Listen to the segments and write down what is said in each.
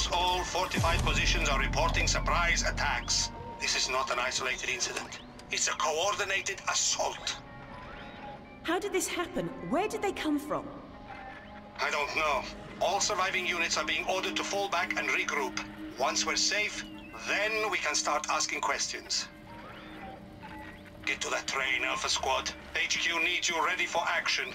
Almost all fortified positions are reporting surprise attacks. This is not an isolated incident. It's a coordinated assault. How did this happen? Where did they come from? I don't know. All surviving units are being ordered to fall back and regroup. Once we're safe, then we can start asking questions. Get to that train, Alpha Squad. HQ needs you ready for action.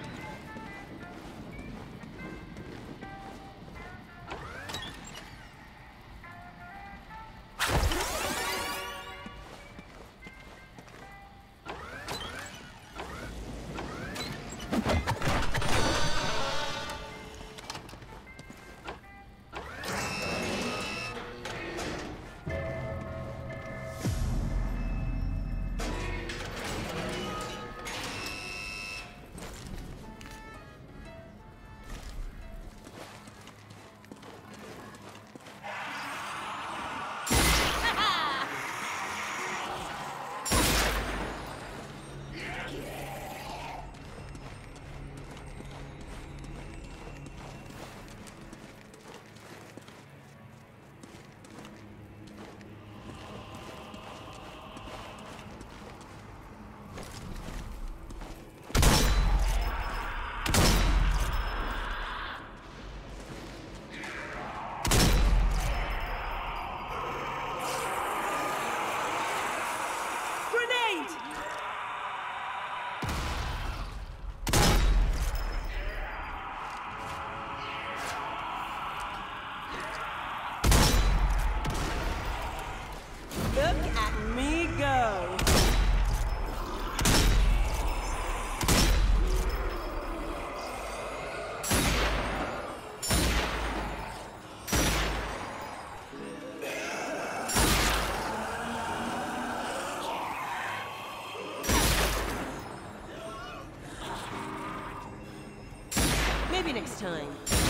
Look at me go! Maybe next time.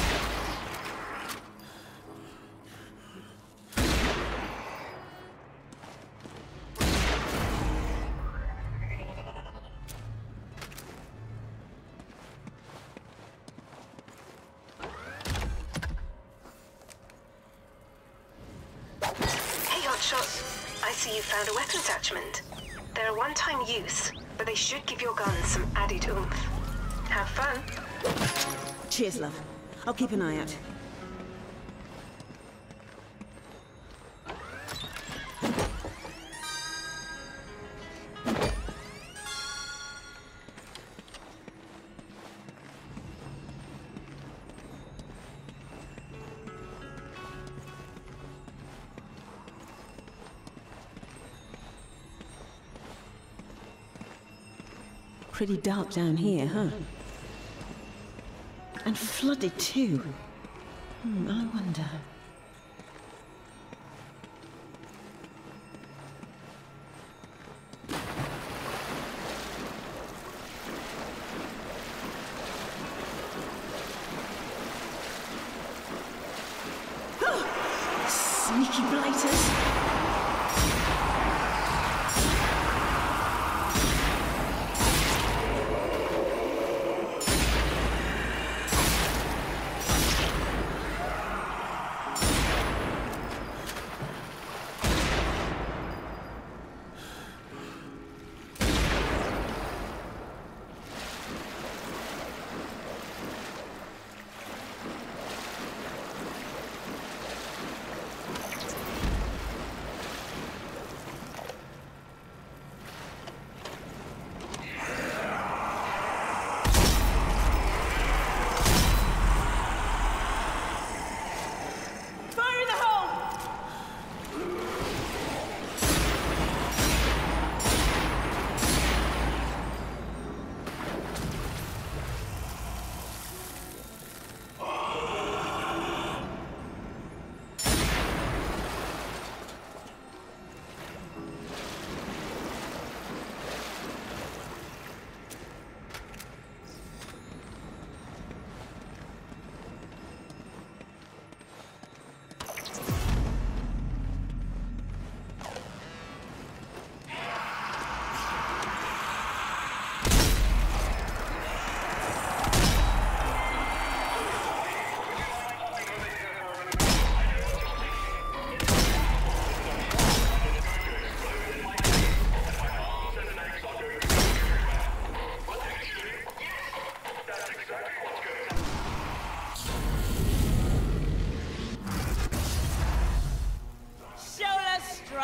I see you found a weapon attachment. They're a one-time use, but they should give your guns some added oomph. Have fun. Cheers, love. I'll keep an eye out. Pretty dark down here, huh? And flooded too. I wonder. Sneaky blighters.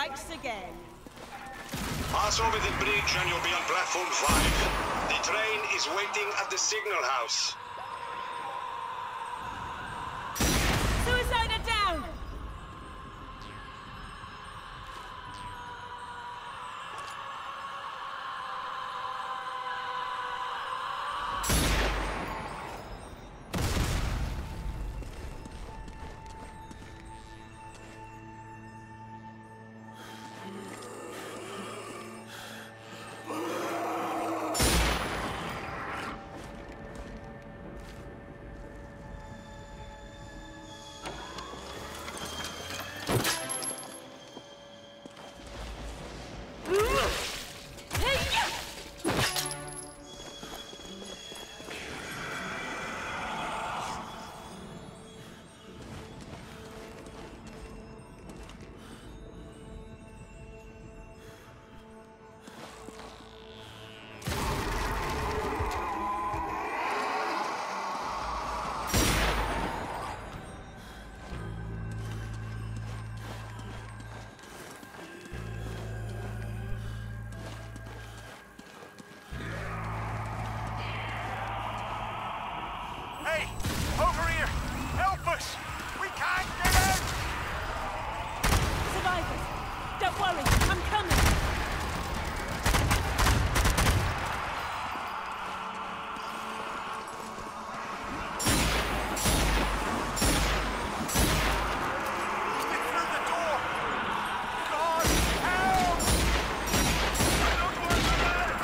strikes again. Pass over the bridge and you'll be on platform 5. The train is waiting at the signal house. Suicider down! Over here! Help us! We can't get out! Survivors! Don't worry, I'm coming! Get through the door! God, help! I don't want to live!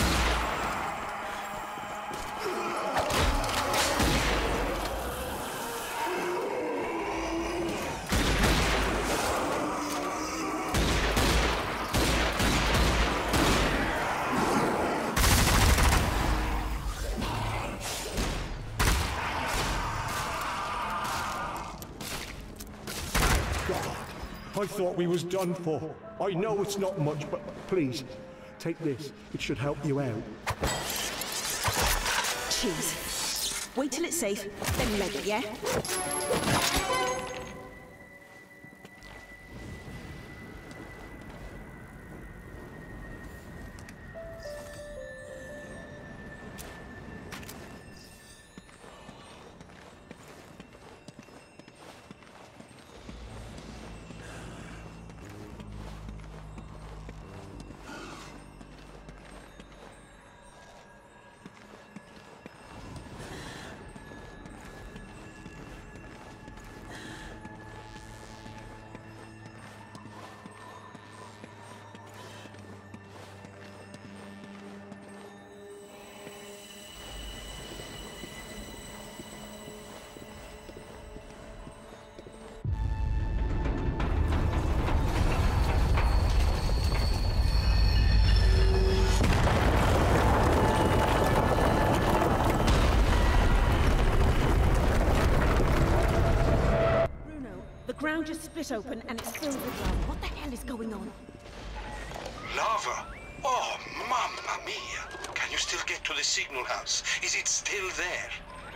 I thought we was done for. I know it's not much, but please, take this. It should help you out. Cheers. Wait till it's safe, then leg it, yeah? The ground just split open and it's filled with lava. What the hell is going on? Lava? Oh, mamma mia! Can you still get to the signal house? Is it still there?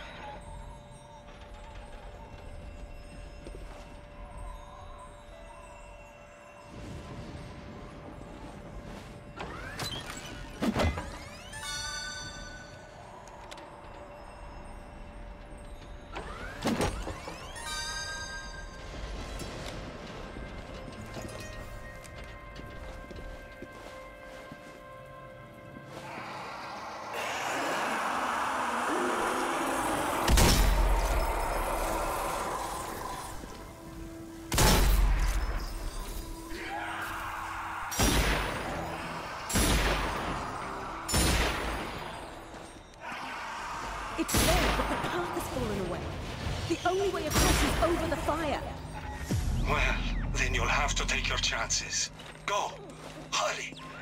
It's there, but the path has fallen away. The only way across is over the fire. Well, then you'll have to take your chances. Go! Hurry!